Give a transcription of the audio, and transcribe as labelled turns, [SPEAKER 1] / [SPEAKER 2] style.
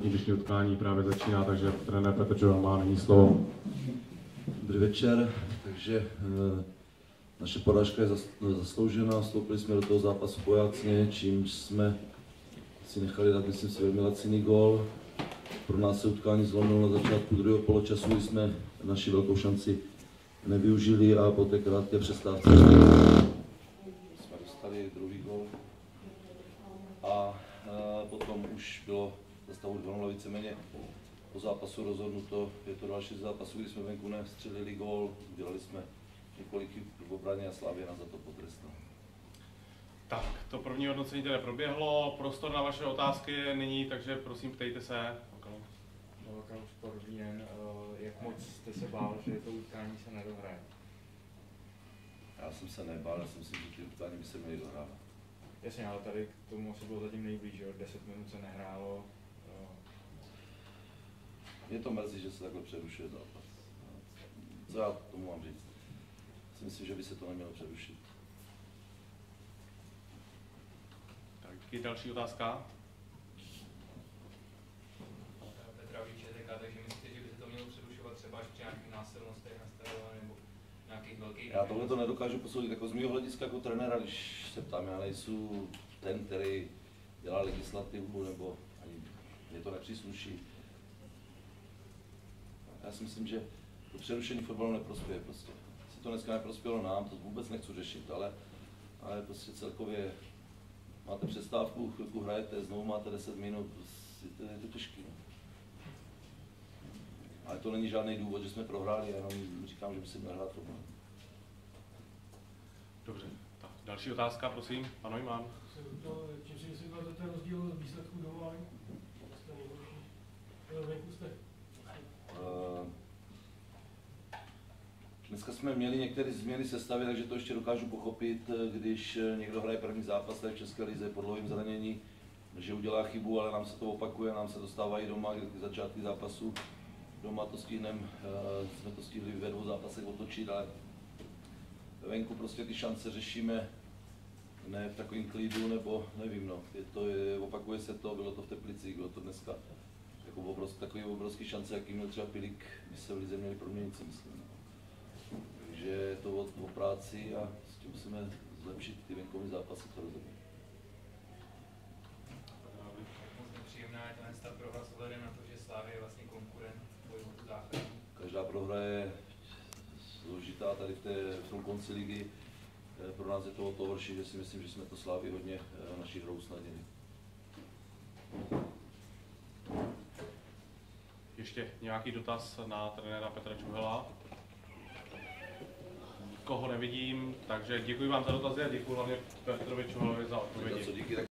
[SPEAKER 1] Dnešní utkání právě začíná, takže trenér Petr Čuhel má nyní slovo.
[SPEAKER 2] Dobrý večer, takže naše porážka je zasloužená, vstoupili jsme do toho zápasu bojácně, čímž jsme si nechali dát, myslím si, velmi laciný gól. Pro nás se utkání zlomilo na začátku druhého poločasu, kdy jsme naši velkou šanci nevyužili a po té krátké přestávce jsme dostali druhý gól. A potom už bylo za stavu 2-0 víceméně po zápasu rozhodnuto. Je to další zápasu, kdy jsme venku nestřelili gól, udělali jsme několik chyb v obraně a Slavia nás za to potrestala.
[SPEAKER 1] Tak, to první hodnocení tedy proběhlo, prostor na vaše otázky je nyní, takže prosím ptejte se.
[SPEAKER 3] Dobrý den, jak moc jste se bál, že to utkání se nedohraje?
[SPEAKER 2] Já jsem se nebál, já si myslím, že ty utkání by se měly dohrávat.
[SPEAKER 3] Jasně, ale tady k tomu asi bylo zatím nejblíž, že 10 minut se nehrálo.
[SPEAKER 2] Mě to mrzí, že se takhle přerušuje zápas. Co já tomu mám říct? Myslím, že by se to nemělo přerušit.
[SPEAKER 1] Tak je další otázka.
[SPEAKER 4] Petra ČTK, takže myslíte, že by se to mělo přerušovat třeba až při nějakých násilnostech na stadionu nebo nějakých velkých...
[SPEAKER 2] Já tohle to nedokážu posoudit jako z mého hlediska jako trenéra, když se ptám, já nejsou ten, který dělá legislativu, nebo ani mě to nepřísluší. Já si myslím, že to přerušení fotbalu neprospěje prostě. Si to dneska neprospělo nám, to vůbec nechci řešit, ale prostě celkově máte přestávku, chvilku hrajete, znovu máte 10 minut, je to těžké. No. Ale to není žádný důvod, že jsme prohráli, já jenom říkám, že by se měl hrát fotbal.
[SPEAKER 1] Dobře, tak další otázka, prosím, pan Neumann.
[SPEAKER 5] Čím si vysvětlíte ten rozdíl výsledků doma?
[SPEAKER 2] Dneska jsme měli některé změny sestavy, takže to ještě dokážu pochopit, když někdo hraje první zápas tady v České lize po dlouhém zranění, že udělá chybu, ale nám se to opakuje, nám se dostávají doma k začátku zápasu. Doma to stihneme, jsme to stihli ve 2 zápasech otočit, ale venku prostě ty šance řešíme ne v takovém klidu, nebo nevím, no. Opakuje se to, bylo to v Teplicích, bylo to dneska jako takový obrovský šance, jaký měl třeba Pilik, když se v lize měli proměnit, si myslím. Takže je to o práci a s tím musíme zlepšit ty venkovní zápasy, to rozhodně.
[SPEAKER 4] Moc nepříjemná je ta prohra s ohledem na to, že Slavia je vlastně konkurent boju o tu záchranu.
[SPEAKER 2] Každá prohra je složitá tady v tom konci ligy. Pro nás je to o to horší, že si myslím, že jsme to Slavii hodně naší hrou usnadnili.
[SPEAKER 1] Ještě nějaký dotaz na trenéra Petra Čuhela? Nikoho nevidím, takže děkuji vám za dotazy a děkuji hlavně Petrovi Čuhelovi za odpovědi.
[SPEAKER 2] Díky.